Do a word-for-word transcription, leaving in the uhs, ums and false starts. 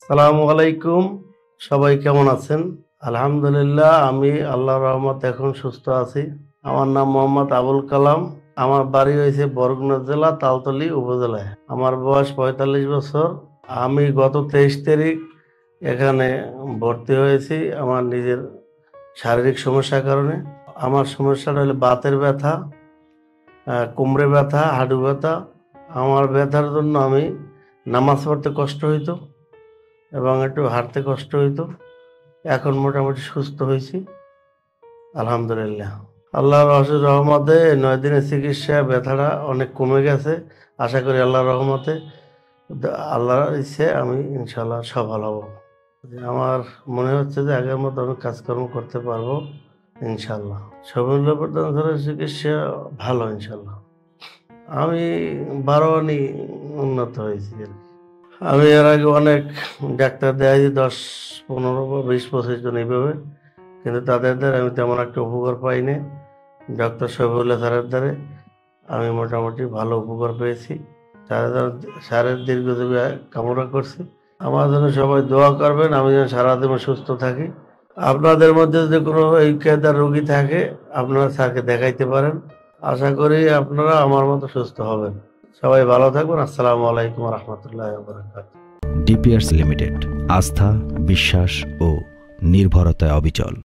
সালামু আলাইকুম। সবাই কেমন আছেন? আলহামদুলিল্লাহ, আমি আল্লাহর রহমতে এখন সুস্থ আছি। আমার নাম মোহাম্মদ আবুল কালাম। আমার বাড়ি হয়েছে বরগুনা জেলা তালতলী উপজেলায়। আমার বয়স পঁয়তাল্লিশ বছর। আমি গত তেইশ তারিখ এখানে ভর্তি হয়েছি আমার নিজের শারীরিক সমস্যার কারণে। আমার সমস্যাটা হলো বাতের ব্যথা, আহ, কোমরে ব্যথা, হাঁটু ব্যথা। আমার ব্যথার জন্য আমি নামাজ পড়তে কষ্ট হইতো এবং একটু হাঁটতে কষ্ট হইতো। এখন মোটামুটি সুস্থ হয়েছি, আলহামদুলিল্লাহ। আল্লাহর অশেষ রহমতে নয় দিনের চিকিৎসা ব্যথাটা অনেক কমে গেছে। আশা করি আল্লাহর রহমতে, দ- আল্লাহর ইচ্ছে আমি ইনশাল্লাহ সফল হব। আমার মনে হচ্ছে যে আগের মতো আমি কাজকর্ম করতে পারবো ইনশাল্লাহ। শরীর প্রধান চিকিৎসা ভালো ইনশাল্লাহ। আমি বারোয়ানি উন্নত হয়েছি আর কি। আমি এর আগে অনেক ডাক্তার দেখাইছি, দশ পনেরো বা বিশ পঁচিশ জন এইভাবে, কিন্তু তাদের দ্বারা আমি তেমন একটা উপকার পাইনি। ডক্টর শফিউল্লাহ স্যারের দ্বারা আমি মোটামুটি ভালো উপকার পেয়েছি। স্যারের স্যারের দীর্ঘজীবী কামনা করছি। আমার জন্য সবাই দোয়া করবেন, আমি যেন সারাদিন সুস্থ থাকি। আপনাদের মধ্যে যদি কোনো এই কেদার রোগী থাকে, আপনারা স্যারকে দেখাইতে পারেন। আশা করি আপনারা আমার মতো সুস্থ হবেন। সবাই ভালো থাকবেন। আসসালামু আলাইকুম রহমতুল্লাহ বারাকাতুহু। ডিপিআরস লিমিটেড, আস্থা, বিশ্বাস ও নির্ভরতায় অবিচল।